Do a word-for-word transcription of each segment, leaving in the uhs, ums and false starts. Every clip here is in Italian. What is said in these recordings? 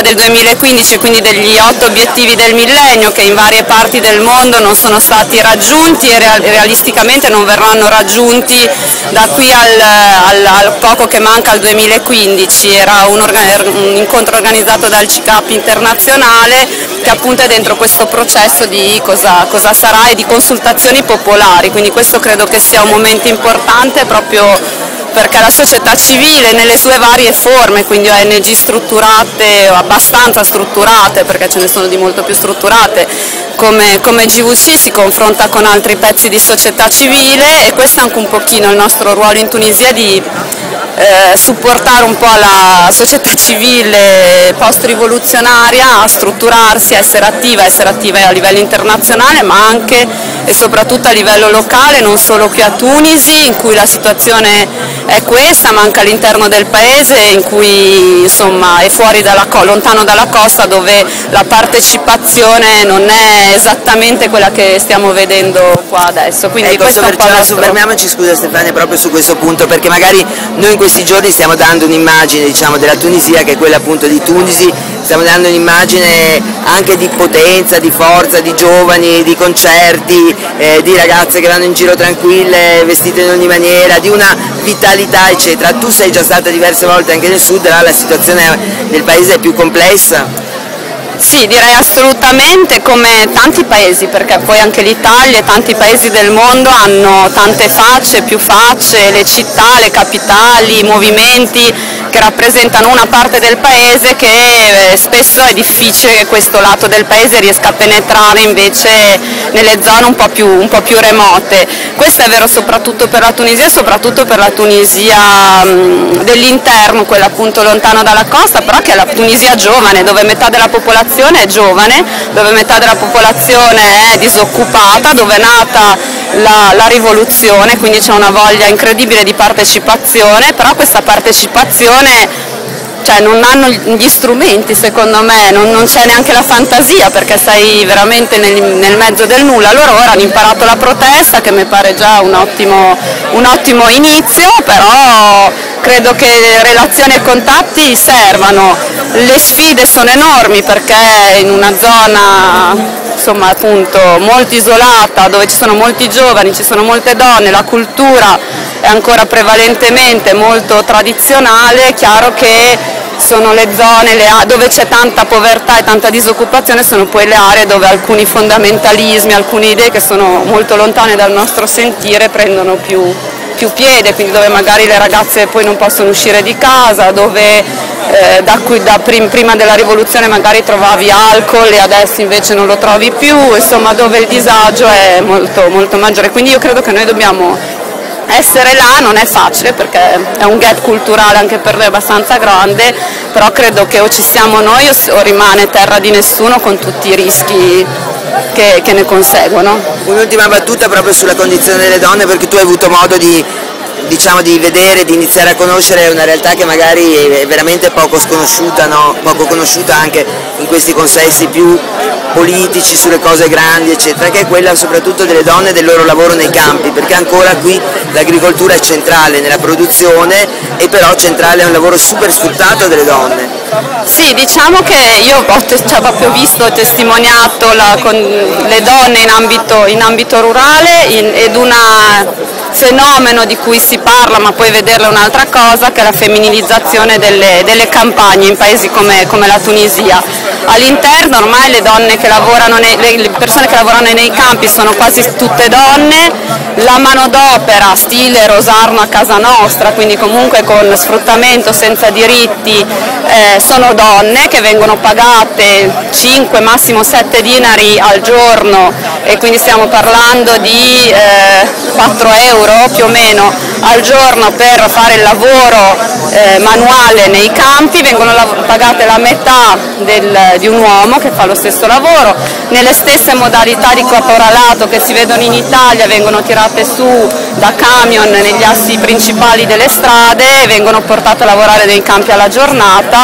Agenda del duemilaquindici, quindi degli otto obiettivi del millennio che in varie parti del mondo non sono stati raggiunti e realisticamente non verranno raggiunti da qui al, al, al poco che manca al duemilaquindici. Era un, un incontro organizzato dal C I C A P internazionale che appunto è dentro questo processo di cosa, cosa sarà e di consultazioni popolari, quindi questo credo che sia un momento importante proprio perché la società civile nelle sue varie forme, quindi O N G strutturate o abbastanza strutturate, perché ce ne sono di molto più strutturate, come, come G V C, si confronta con altri pezzi di società civile e questo è anche un pochino il nostro ruolo in Tunisia di eh, supportare un po' la società civile post-rivoluzionaria a strutturarsi, a essere attiva, a essere attiva a livello internazionale ma anche e soprattutto a livello locale, non solo qui a Tunisi in cui la situazione è questa, ma anche all'interno del paese in cui insomma è fuori dalla, lontano dalla costa dove la partecipazione non è esattamente quella che stiamo vedendo qua adesso. Quindi ecco, questo nostro... soffermiamoci, scusa Stefania, proprio su questo punto, perché magari noi in questi giorni stiamo dando un'immagine diciamo, della Tunisia che è quella appunto di Tunisi, stiamo dando un'immagine anche di potenza, di forza, di giovani, di concerti, eh, di ragazze che vanno in giro tranquille, vestite in ogni maniera, di una vitalità eccetera. Tu sei già stata diverse volte anche nel sud, là la situazione del paese è più complessa? Sì, direi assolutamente, come tanti paesi, perché poi anche l'Italia e tanti paesi del mondo hanno tante facce, più facce, le città, le capitali, i movimenti che rappresentano una parte del paese che spesso è difficile che questo lato del paese riesca a penetrare invece nelle zone un po' più, un po' più remote. Questo è vero soprattutto per la Tunisia e soprattutto per la Tunisia mh, dell'interno, quella appunto lontano dalla costa, però che è la Tunisia giovane, dove metà della popolazione è giovane, dove metà della popolazione è disoccupata, dove è nata la, la rivoluzione, quindi c'è una voglia incredibile di partecipazione, però questa partecipazione cioè non hanno gli strumenti secondo me, non, non c'è neanche la fantasia perché sei veramente nel, nel mezzo del nulla. Loro ora hanno imparato la protesta che mi pare già un ottimo, un ottimo inizio, però credo che relazioni e contatti servano. Le sfide sono enormi perché in una zona insomma appunto molto isolata dove ci sono molti giovani, ci sono molte donne, la cultura è ancora prevalentemente molto tradizionale, è chiaro che sono le zone le, dove c'è tanta povertà e tanta disoccupazione, sono poi le aree dove alcuni fondamentalismi, alcune idee che sono molto lontane dal nostro sentire prendono più, più piede, quindi dove magari le ragazze poi non possono uscire di casa, dove eh, da cui, da prim, prima della rivoluzione magari trovavi alcol e adesso invece non lo trovi più, insomma dove il disagio è molto, molto maggiore, quindi io credo che noi dobbiamo essere là, non è facile perché è un gap culturale anche per noi abbastanza grande, però credo che o ci siamo noi o rimane terra di nessuno con tutti i rischi che, che ne conseguono. Un'ultima battuta proprio sulla condizione delle donne, perché tu hai avuto modo di, diciamo, di vedere, di iniziare a conoscere una realtà che magari è veramente poco sconosciuta, no? Poco conosciuta anche in questi consessi più politici sulle cose grandi eccetera, che è quella soprattutto delle donne e del loro lavoro nei campi, perché ancora qui l'agricoltura è centrale nella produzione e però centrale è un lavoro super sfruttato delle donne. Sì, diciamo che io ho cioè, proprio visto, ho testimoniato la, con le donne in ambito, in ambito rurale in, ed un fenomeno di cui si parla, ma poi vederlo è un'altra cosa, che è la femminilizzazione delle, delle campagne in paesi come, come la Tunisia. All'interno ormai le donne che lavorano nei, le persone che lavorano nei campi sono quasi tutte donne, la manodopera stile Rosarno a casa nostra, quindi comunque con sfruttamento senza diritti, eh, sono donne che vengono pagate cinque massimo sette dinari al giorno e quindi stiamo parlando di eh, quattro euro più o meno al giorno per fare il lavoro eh, manuale nei campi, vengono pagate la metà del, di un uomo che fa lo stesso lavoro, nelle stesse modalità di caporalato che si vedono in Italia, vengono tirate su da camion negli assi principali delle strade e vengono portate a lavorare nei campi alla giornata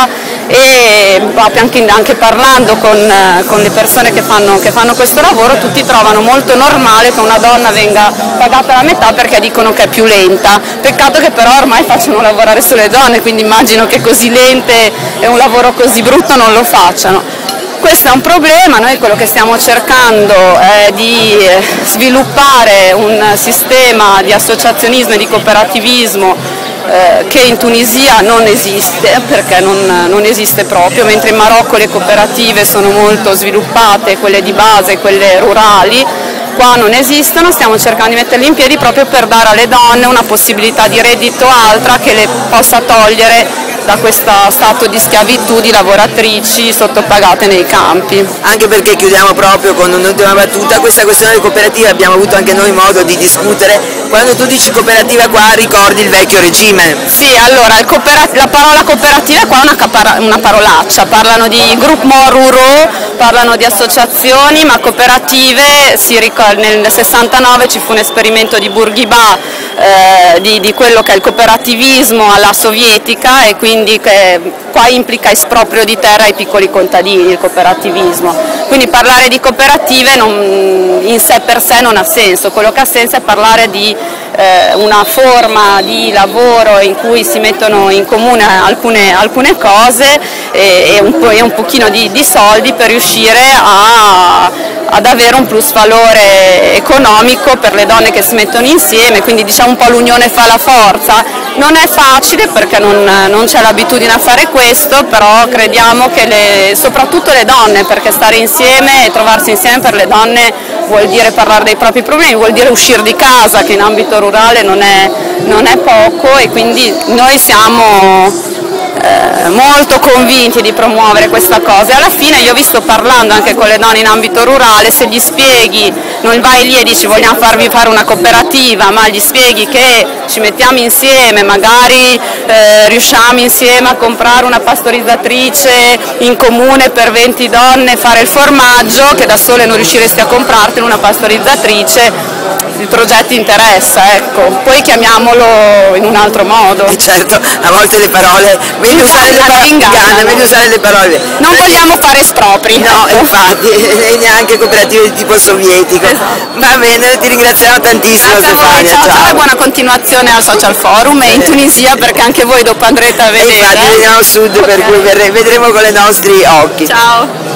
e proprio anche, anche parlando con, con le persone che fanno, che fanno questo lavoro, tutti trovano molto normale che una donna venga pagata la metà perché dicono che è più lenta. Peccato che però ormai facciano lavorare solo le donne, quindi immagino che così lente e un lavoro così brutto non lo facciano. Questo è un problema, noi quello che stiamo cercando è di sviluppare un sistema di associazionismo e di cooperativismo eh, che in Tunisia non esiste, perché non, non esiste proprio, mentre in Marocco le cooperative sono molto sviluppate, quelle di base, quelle rurali. Qua non esistono, stiamo cercando di metterli in piedi proprio per dare alle donne una possibilità di reddito altra che le possa togliere da questo stato di schiavitù di lavoratrici sottopagate nei campi. Anche perché chiudiamo proprio con un'ultima battuta, questa questione di cooperative abbiamo avuto anche noi modo di discutere. Quando tu dici cooperativa qua ricordi il vecchio regime? Sì, allora la parola cooperativa qua è una, una parolaccia, parlano di groupement ruraux, parlano di associazioni, ma cooperative si ricorda. Nel sessantanove ci fu un esperimento di Bourguiba eh, di, di quello che è il cooperativismo alla sovietica, e quindi che qua implica esproprio di terra ai piccoli contadini il cooperativismo. Quindi parlare di cooperative non, in sé per sé non ha senso, quello che ha senso è parlare di eh, una forma di lavoro in cui si mettono in comune alcune, alcune cose e, e, un po', e un pochino di, di soldi per riuscire a ad avere un plus valore economico per le donne che si mettono insieme, quindi diciamo un po' l'unione fa la forza. Non è facile perché non, non c'è l'abitudine a fare questo, però crediamo che le, soprattutto le donne, perché stare insieme e trovarsi insieme per le donne vuol dire parlare dei propri problemi, vuol dire uscire di casa, che in ambito rurale non è, non è poco, e quindi noi siamo Eh, molto convinti di promuovere questa cosa. E alla fine io vi sto parlando anche con le donne in ambito rurale, se gli spieghi, non vai lì e dici vogliamo farvi fare una cooperativa, ma gli spieghi che ci mettiamo insieme, magari eh, riusciamo insieme a comprare una pastorizzatrice in comune per venti donne, fare il formaggio che da sole non riusciresti a comprartene una pastorizzatrice, il progetto interessa, ecco, poi chiamiamolo in un altro modo. E certo, a volte le parole, meglio usare le parole, ingana, meglio usare le parole. Non vogliamo fare espropri. No, infatti, e neanche cooperative di tipo sovietico. Esatto. Va bene, ti ringraziamo tantissimo. Grazie Stefania. Ciao, ciao, ciao, buona continuazione al Social Forum e in Tunisia, perché anche voi dopo andrete a vedere. E infatti veniamo a sud, okay. Per cui vedremo con i nostri occhi. Ciao.